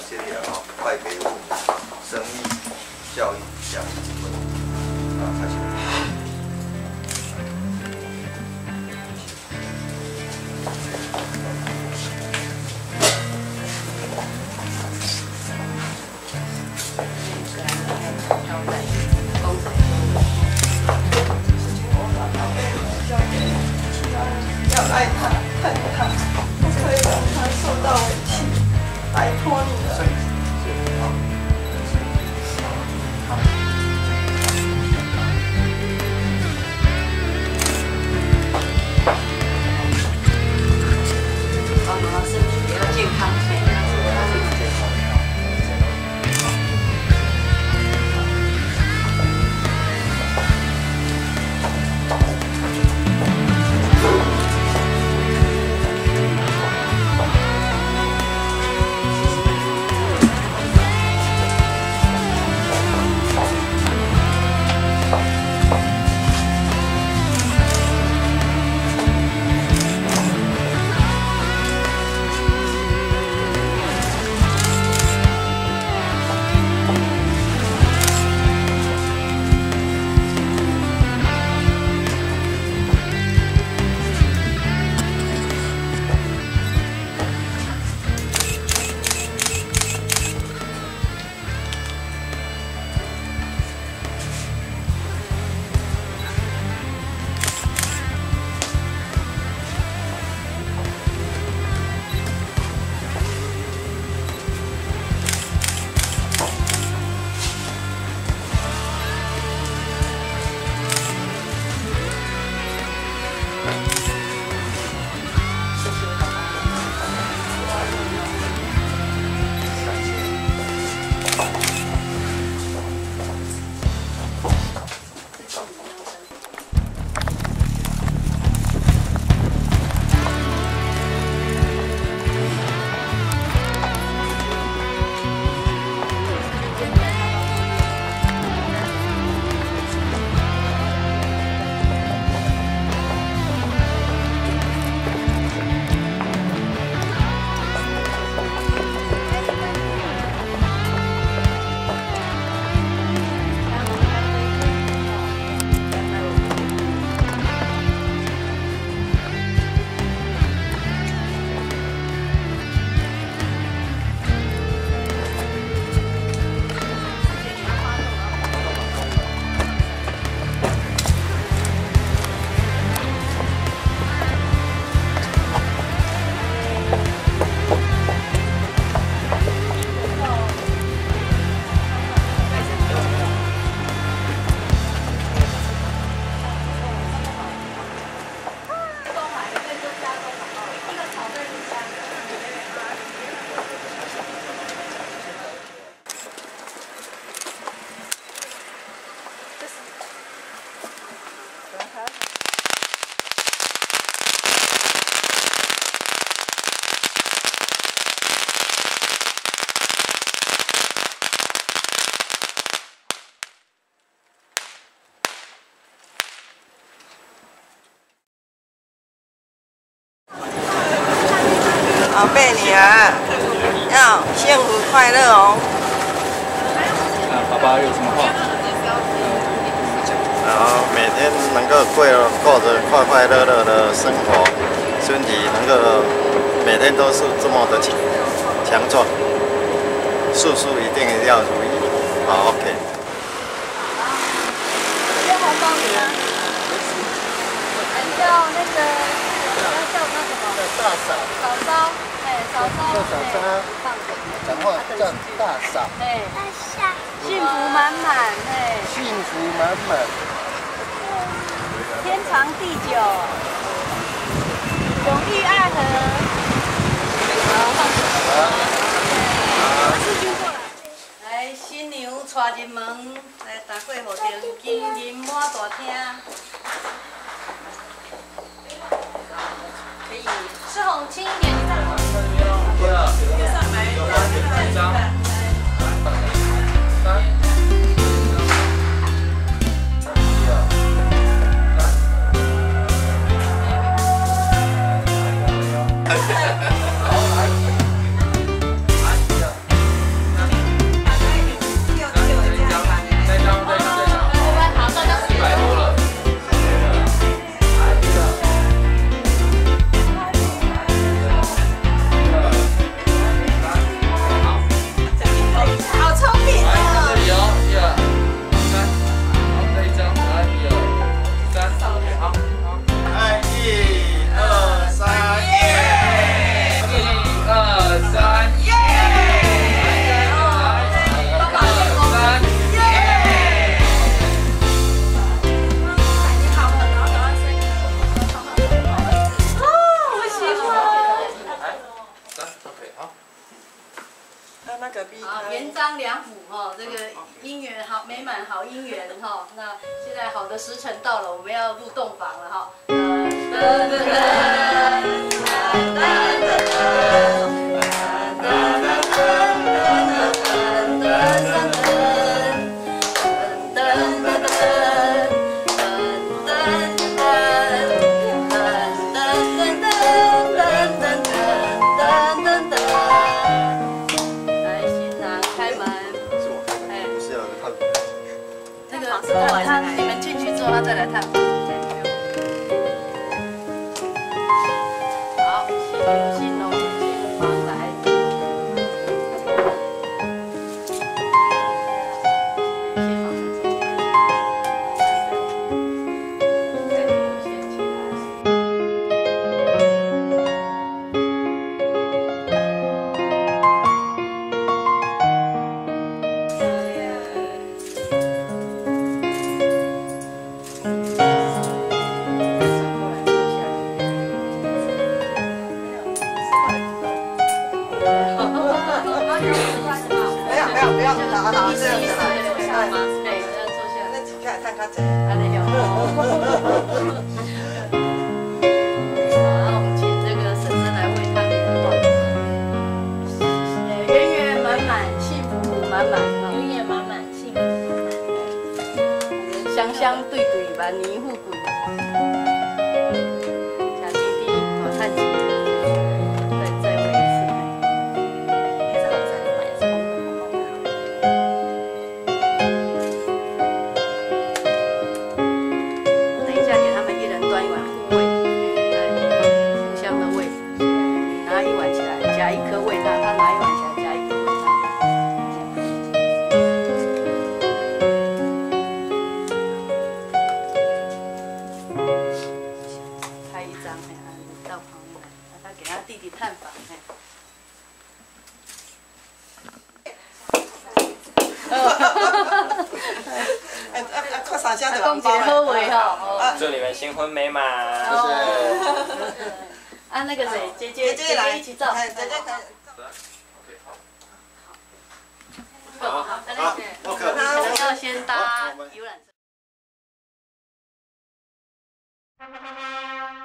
这里啊，拜给我生意、教育、奖金啊，开始。 要爱他、恨他，不可以让他受到委屈，拜托你了。 妈妈身体也要健康。 宝贝女儿，要幸福快乐哦。 爸爸有什么话？ 然后每天能够过着快快乐乐的生活，身体能够每天都是这么的强壮，事事一定要如意。好 ，OK。 要红包你啊！叫那个，叫那什么？ 大嫂。 嫂嫂，哎，嫂嫂， 嫂嫂，讲话叫大嫂。 哎，幸福满满，哎， 幸福满满。 天长地久，永浴爱河。好，世军过来。来，新娘带入门，来大过户庭，金银满大厅。可以吃红轻一点，你再好。上来， 好，元璋两府哈，这个姻缘好美满，好姻缘哈。那现在好的时辰到了，我们要入洞房了哈。他你们进去之后，他再来探访。好，新楼新房来。 不要打好这样子啦。 坐下吗？对，坐下。 那请看看看这。 安尼有。好，请这个婶婶来为他念段。圆圆满满，幸福满满，圆圆满满，幸福满满，香香对对，万年富贵。小弟弟，多叹气。再问一次。夹一颗喂他，他拿一碗起来夹一颗喂他。拍一张，到旁边来，他给他弟弟探访， 快上下的公姐好味哈， 祝你们新婚美满。 谢谢。 啊，那个谁，姐姐来一起照。 姐姐可以。 好， 好，OK。 要先搭游览车。